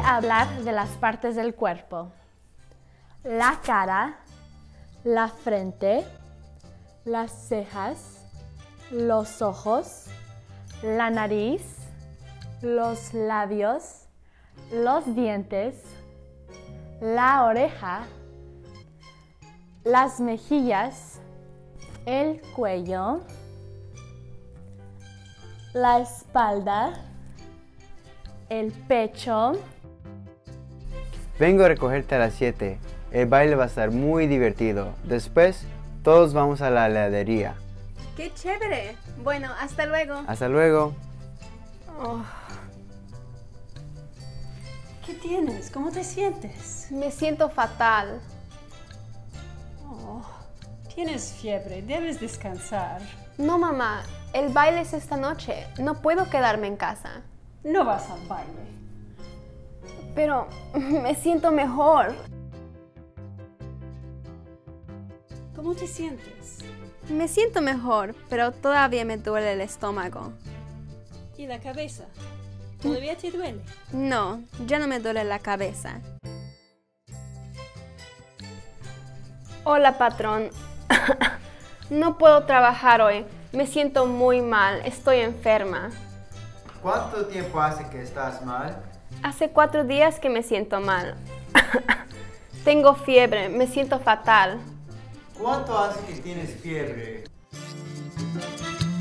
a hablar de las partes del cuerpo. La cara, la frente, las cejas, los ojos, la nariz, los labios, los dientes, la oreja, las mejillas, el cuello, la espalda, el pecho. Vengo a recogerte a las 7. El baile va a estar muy divertido. Después, todos vamos a la heladería. ¡Qué chévere! Bueno, hasta luego. Hasta luego. Oh. ¿Qué tienes? ¿Cómo te sientes? Me siento fatal. Oh, tienes fiebre, debes descansar. No, mamá, el baile es esta noche. No puedo quedarme en casa. No vas al baile. Pero me siento mejor. ¿Cómo te sientes? Me siento mejor, pero todavía me duele el estómago. ¿Y la cabeza? ¿Todavía te duele? No, ya no me duele la cabeza. Hola, patrón. No puedo trabajar hoy. Me siento muy mal. Estoy enferma. ¿Cuánto tiempo hace que estás mal? Hace 4 días que me siento mal. Tengo fiebre. Me siento fatal. ¿Cuánto hace que tienes fiebre?